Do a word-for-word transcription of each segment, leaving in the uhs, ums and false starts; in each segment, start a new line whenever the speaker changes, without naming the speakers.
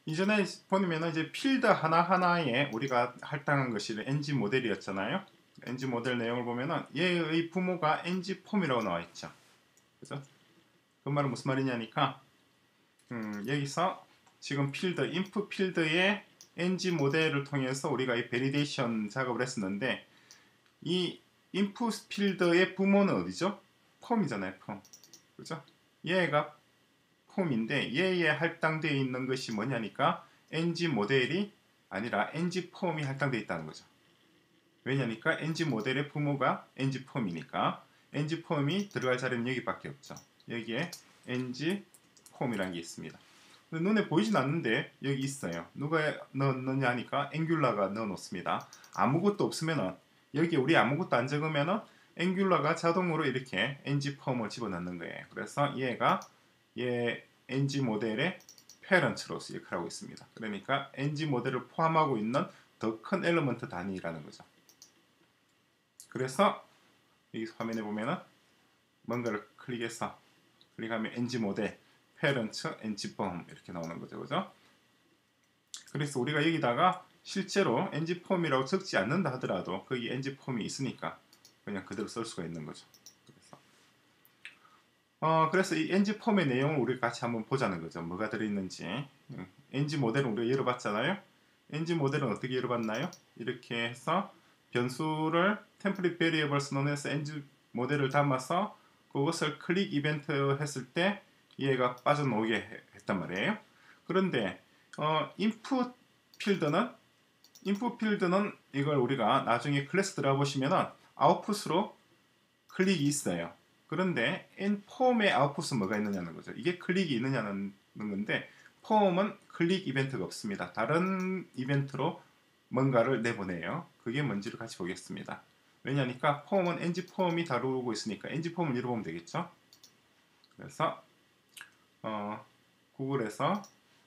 이전에 보면은 이제 필드 하나하나에 우리가 할당한 것이 엔지 모델이었잖아요. 엔지 모델 내용을 보면은 얘의 부모가 엔지 폼이라고 나와 있죠. 그죠? 그 말은 무슨 말이냐니까 음, 여기서 지금 필드, 인풋 필드의 엔지 모델을 통해서 우리가 이 베리데이션 작업을 했었는데 이 인풋 필드의 부모는 어디죠? 폼이잖아요. 폼. 그죠? 얘가 폼인데 얘에 할당되어 있는 것이 뭐냐니까 엔지 모델이 아니라 엔지 폼이 할당되어 있다는 거죠. 왜냐니까 엔지 모델의 부모가 엔지 폼이니까 엔지 폼이 들어갈 자리는 여기밖에 없죠. 여기에 엔지 폼이라는 게 있습니다. 눈에 보이진 않는데 여기 있어요. 누가 넣었느냐 하니까 앵귤라가 넣어 놓습니다. 아무것도 없으면은 여기 우리 아무것도 안 적으면은 앵귤라가 자동으로 이렇게 엔지 폼을 집어넣는 거예요. 그래서 얘가 얘 엔지 모델의 페런트로서 역할을 하고 있습니다. 그러니까 엔지 모델을 포함하고 있는 더 큰 엘리먼트 단위라는 거죠. 그래서 이 화면에 보면은 뭔가를 클릭해서 클릭하면 엔지 모델, 페런트, 엔지 폼 이렇게 나오는 거죠. 그죠? 그래서 우리가 여기다가 실제로 엔지 폼이라고 적지 않는다 하더라도 거기 엔지 폼이 있으니까 그냥 그대로 쓸 수가 있는 거죠. 그래서 어, 그래서 이 엔지 폼의 내용을 우리 같이 한번 보자는 거죠. 뭐가 들어있는지. 엔지 모델은 우리가 열어봤잖아요. 엔지 모델은 어떻게 열어봤나요? 이렇게 해서 변수를 template variables known에서 엔지 모델을 담아서 그것을 클릭 이벤트 했을 때 얘가 빠져나오게 했단 말이에요. 그런데 어, input 필드는 input 필드는 이걸 우리가 나중에 클래스 들어가 보시면은 아웃풋으로 클릭이 있어요. 그런데 in 폼의 아웃풋은 뭐가 있느냐는 거죠. 이게 클릭이 있느냐는 건데 폼은 클릭 이벤트가 없습니다. 다른 이벤트로 뭔가를 내보내요. 그게 뭔지를 같이 보겠습니다. 왜냐니까 폼은 엔지 폼이 다루고 있으니까 엔지 폼을 열어보면 되겠죠. 그래서 어, 구글에서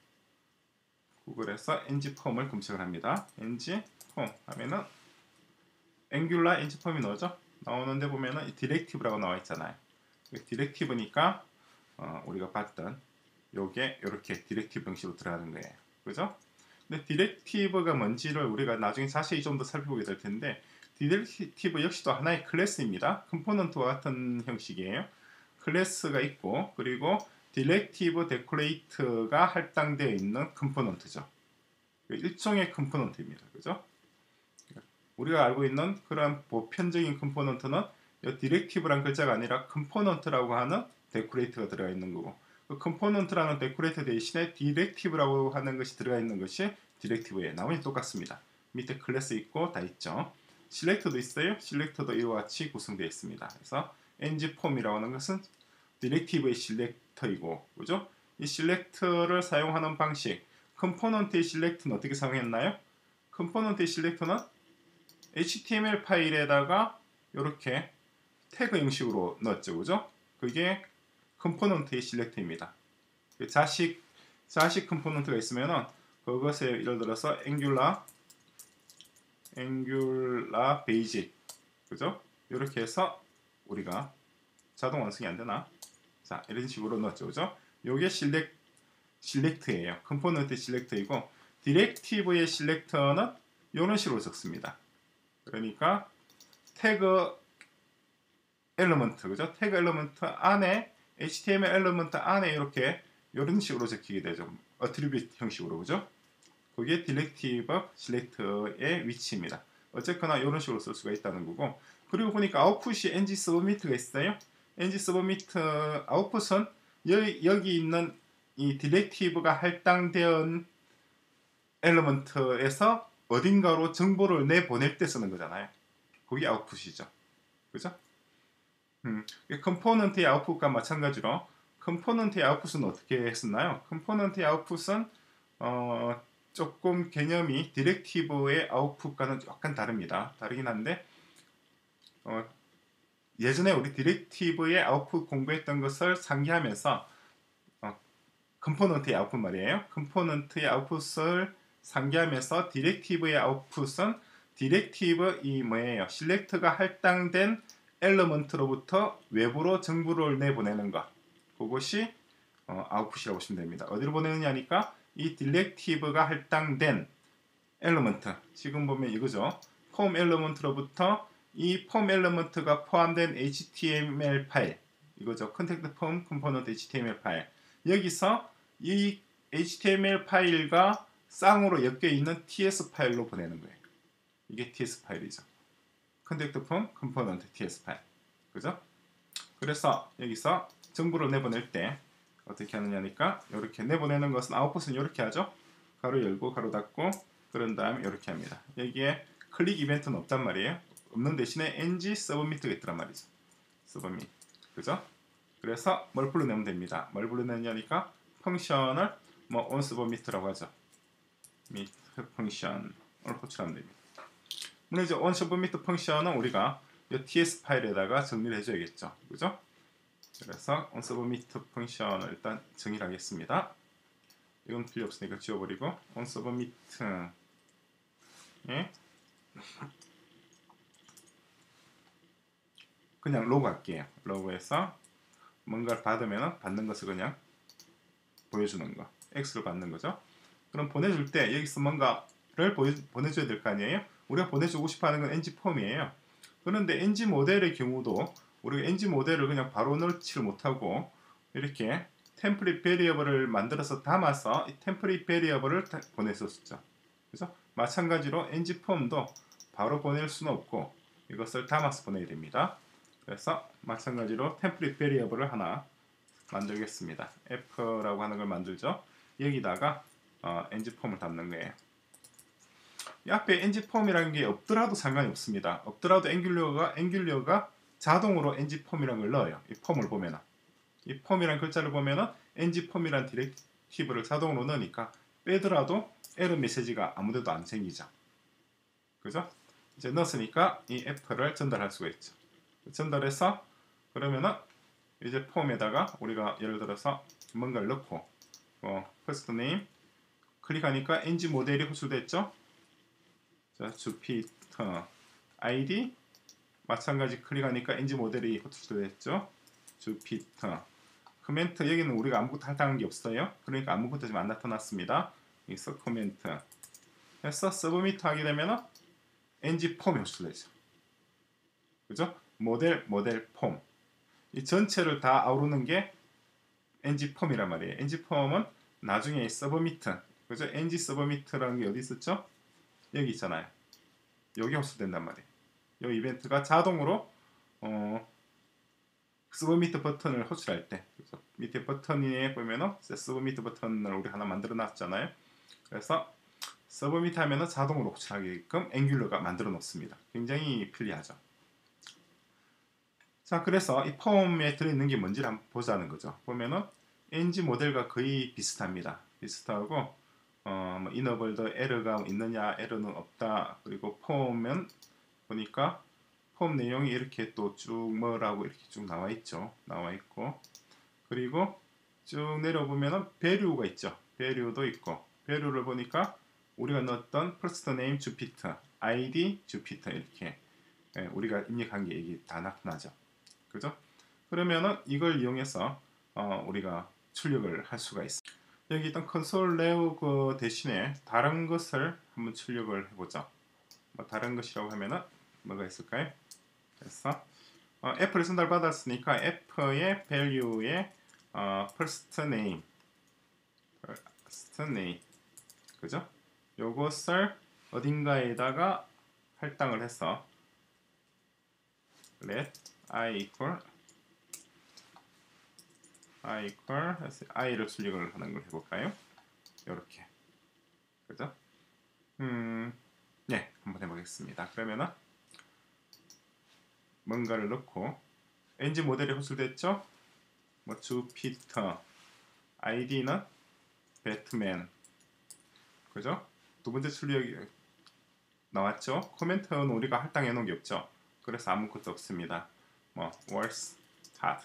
구글에서 엔지 폼을 검색을 합니다. 엔지 폼 하면은 앵귤라 엔지 폼이 나오죠. 나오는데 보면은 이 디렉티브라고 나와 있잖아요. 디렉티브니까 어, 우리가 봤던 요게 이렇게 디렉티브 형식으로 들어가는 거예요. 그죠? 근데 디렉티브가 뭔지를 우리가 나중에 자세히 좀 더 살펴보게 될 텐데 디렉티브 역시도 하나의 클래스입니다. 컴포넌트와 같은 형식이에요. 클래스가 있고 그리고 디렉티브 데코레이트가 할당되어 있는 컴포넌트죠. 일종의 컴포넌트입니다. 그죠? 우리가 알고 있는 그런 보편적인 컴포넌트는 이 디렉티브란 글자가 아니라 컴포넌트라고 하는 데코레이트가 들어가 있는 거고 그 컴포넌트라는 데코레이터 대신에 디렉티브라고 하는 것이 들어가 있는 것이 디렉티브예요. 나머지 똑같습니다. 밑에 클래스 있고 다 있죠. 실렉터도 있어요. 실렉터도 이와 같이 구성되어 있습니다. 그래서 엔지 폼이라고 하는 것은 디렉티브의 실렉터이고 그죠? 이 실렉터를 사용하는 방식 컴포넌트의 실렉터는 어떻게 사용했나요? 컴포넌트의 실렉터는 에이치티엠엘 파일에다가 이렇게 태그 형식으로 넣었죠. 그죠? 그게 컴포넌트의 실렉터입니다. 자식, 자식 컴포넌트가 있으면은 그것에 예를 들어서 앵귤라, 앵귤라 베이직, 그죠? 이렇게 해서 우리가 자동 완성이 안 되나? 자, 이런 식으로 넣었죠. 그죠? 요게 실렉, 실렉트예요. 컴포넌트 실렉터이고, 디렉티브의 실렉터는 이런 식으로 적습니다. 그러니까 태그 엘리먼트, 그죠? 태그 엘리먼트 안에 에이치티엠엘 엘리먼트 안에 이렇게 이런 식으로 적히게 되죠. 어트리뷰트 형식으로, 그죠? 그게 디렉티브 실렉터의 위치입니다. 어쨌거나 이런 식으로 쓸 수가 있다는 거고 그리고 보니까 아웃풋이 엔지 서브미트가 있어요. 엔지 서브미트 아웃풋은 여기, 여기 있는 이 디렉티브가 할당된 엘리먼트에서 어딘가로 정보를 내보낼 때 쓰는 거잖아요. 그게 아웃풋이죠. 그죠? 음, 컴포넌트의 아웃풋과 마찬가지로 컴포넌트의 아웃풋은 어떻게 했었나요? 컴포넌트의 아웃풋은 어, 조금 개념이 디렉티브의 아웃풋과는 약간 다릅니다. 다르긴 한데 어, 예전에 우리 디렉티브의 아웃풋 공부했던 것을 상기하면서 어, 컴포넌트의 아웃풋 말이에요. 컴포넌트의 아웃풋을 상기하면서 디렉티브의 아웃풋은 디렉티브 이 뭐예요? 실렉트가 할당된 엘리먼트로부터 외부로 정보를 내보내는 것. 그것이 어, 아웃풋이라고 보시면 됩니다. 어디로 보내느냐니까 이 디렉티브가 할당된 엘리먼트, 지금 보면 이거죠. 폼 엘리먼트로부터 이 폼 엘리먼트가 포함된 에이치티엠엘 파일, 이거죠. 컨택트 폼 컴포넌트 에이치티엠엘 파일. 여기서 이 에이치티엠엘 파일과 쌍으로 엮여 있는 티에스 파일로 보내는 거예요. 이게 티에스 파일이죠. 컨택트 폼 컴포넌트 티에스 파일. 그죠? 그래서 여기서 정보를 내보낼 때 어떻게 하느냐니까, 이렇게 내보내는 것은 아웃풋은 이렇게 하죠. 가로 열고 가로 닫고, 그런 다음에 이렇게 합니다. 여기에 클릭 이벤트는 없단 말이에요. 없는 대신에 ng 서브미트가 있더란 말이죠. 서브밋. 그죠? 그래서 뭘 불러내면 됩니다. 뭘 불러내냐니까 펑션을 뭐 onSubmit라고 하죠. mit 펑션을 호출하면 됩니다. 물론 이제 onSubmit 펑션은 우리가 이 티에스 파일에다가 정리를 해줘야겠죠. 그죠? 그래서 onSubmit 펑션을 일단 정의를 하겠습니다. 이건 필요 없으니까 지워버리고 onSubmit 예. 그냥 로그 할게요. 로그에서 뭔가를 받으면 받는 것을 그냥 보여주는 거. X를 받는 거죠. 그럼 보내줄 때 여기서 뭔가를 보여, 보내줘야 될 거 아니에요? 우리가 보내주고 싶어 하는 건 ng 폼이에요. 그런데 ng 모델의 경우도 우리가 ng 모델을 그냥 바로 넣지를 못하고 이렇게 템플릿 베리어블을 만들어서 담아서 이 템플릿 베리어블을 보냈었죠. 그래서 마찬가지로 ng 폼도 바로 보낼 수는 없고 이것을 담아서 보내야 됩니다. 그래서 마찬가지로 템플릿 베리어블을 하나 만들겠습니다. f라고 하는 걸 만들죠. 여기다가 어, ng 폼을 담는 거예요. 이 앞에 ng 폼이라는 게 없더라도 상관이 없습니다. 없더라도 앵귤러가 앵귤러가 자동으로 ng 폼이라는 걸 넣어요. 이 폼을 보면은 이 폼이라는 글자를 보면은 ng 폼이라는 디렉티브를 자동으로 넣으니까 빼더라도 에러 메시지가 아무데도 안 생기죠. 그죠? 이제 넣었으니까 이 f를 전달할 수가 있죠. 전달해서 그러면은 이제 폼에다가 우리가 예를 들어서 뭔가를 넣고 어, first name 클릭하니까 ng 모델이 호출됐죠. 자, 주피터 아이디 마찬가지 클릭하니까 ng 모델이 호출됐죠. 주피터 코멘트 여기는 우리가 아무것도 할당한 게 없어요. 그러니까 아무것도 지금 안 나타났습니다. 여기서 코멘트 해서 서브미트 하게 되면은 ng 폼이 호출되죠. 그죠? 모델 모델 폼 이 전체를 다 아우르는 게 ng 폼이란 말이에요. ng 폼은 나중에 서브미트, 그죠? ng 서브미트라는 게 어디 있었죠? 여기 있잖아요. 여기 호출된단 말이에요. 이 이벤트가 자동으로 어, 서브미트 버튼을 호출할 때, 그죠? 밑에 버튼에 보면은 서브미트 버튼을 우리 하나 만들어 놨잖아요. 그래서 서브미트 하면은 자동으로 호출하게끔 앵귤러가 만들어 놓습니다. 굉장히 편리하죠. 자, 그래서 이 폼에 들어있는 게 뭔지를 한번 보자는 거죠. 보면은 ng 모델과 거의 비슷합니다. 비슷하고 어, 뭐 이너블더 에러가 있느냐, 에러는 없다. 그리고 폼은 보니까 폼 내용이 이렇게 또 쭉 뭐라고 이렇게 쭉 나와 있죠. 나와 있고 그리고 쭉 내려보면은 배류가 있죠. 배류도 있고 배류를 보니까 우리가 넣었던 first name 주피터, 아이디 주피터 이렇게 예, 우리가 입력한 게 이게 다 나타나죠. 그죠? 그러면은 이걸 이용해서 어, 우리가 출력을 할 수가 있습니다. 여기 일단 컨솔 레오그 대신에 다른 것을 한번 출력을 해보죠. 뭐 다른 것이라고 하면은 뭐가 있을까요? 그래서 어, F를 전달받았으니까 F의 value의 어, first name, first name, 그죠? 요것을 어딘가에다가 할당을 해서 let i equal i equal i를 출력을 하는 걸 해볼까요? 이렇게, 그죠? 음, 네, 한번 해보겠습니다. 그러면은 뭔가를 넣고 ng 모델이 호출됐죠? 뭐 주피터, 아이디는 배트맨, 그죠? 두 번째 출력이 나왔죠? 코멘트는 우리가 할당해 놓은 게 없죠? 그래서 아무것도 없습니다. 뭐 words start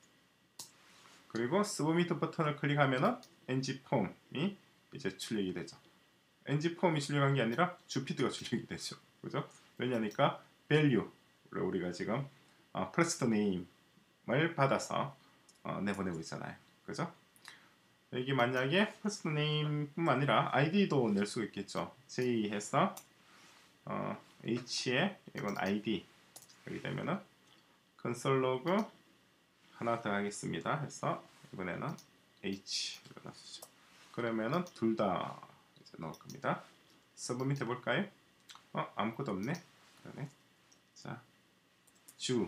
그리고 서브미트 버튼을 클릭하면은 ng 폼이 이제 출력이 되죠. ng 폼이 출력한 게 아니라 주피터가 출력이 되죠. 그죠? 왜냐니까 value를 우리가 지금 어, first name을 받아서 어, 내보내고 있잖아요. 그죠? 여기 만약에 퍼스트 네임뿐만 아니라 아이디도 낼 수 있겠죠. J 해서 어, H에 이건 아이디 여기 되면은 컨솔 로그 하나 더 하겠습니다. 해서 이번에는 H 넣어주죠. 그러면은 둘 다 넣을 겁니다. 서브밋 해볼까요? 어 아무것도 없네. 그러네. 자, 주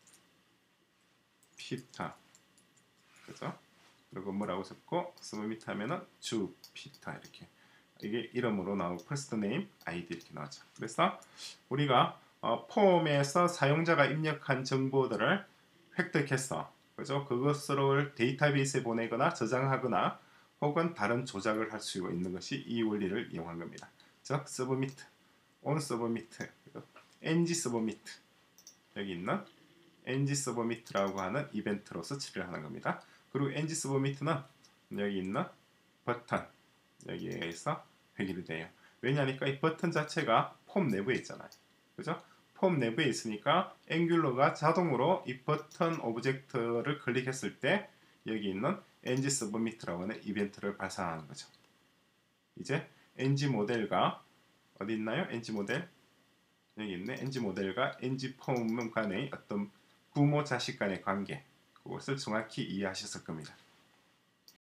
피타 그죠? 그리고 뭐라고 적고 서브밋 하면은 주 피타 이렇게 이게 이름으로 나오고 퍼스트 네임 아이디 이렇게 나오죠. 그래서 우리가 어, 폼에서 사용자가 입력한 정보들을 획득해서 그죠? 그것을 데이터베이스에 보내거나 저장하거나 혹은 다른 조작을 할 수 있는 것이 이 원리를 이용한 겁니다. 즉 서브미트, 온 서브미트, ng 서브미트 여기 있는 ng 서브미트라고 하는 이벤트로서 처리를 하는 겁니다. 그리고 ng 서브미트는 여기 있는 버튼 여기에서 회귀를 돼요. 왜냐하니까 이 버튼 자체가 폼 내부에 있잖아요. 그죠? 폼 내부에 있으니까 앵귤러가 자동으로 이 버튼 오브젝트를 클릭했을 때 여기 있는 ng submit라고 하는 이벤트를 발생하는 거죠. 이제 ng 모델과 어디 있나요? ng 모델 여기 있네. ng 모델과 ng 폼 간의 어떤 부모 자식 간의 관계 그것을 정확히 이해하셨을 겁니다.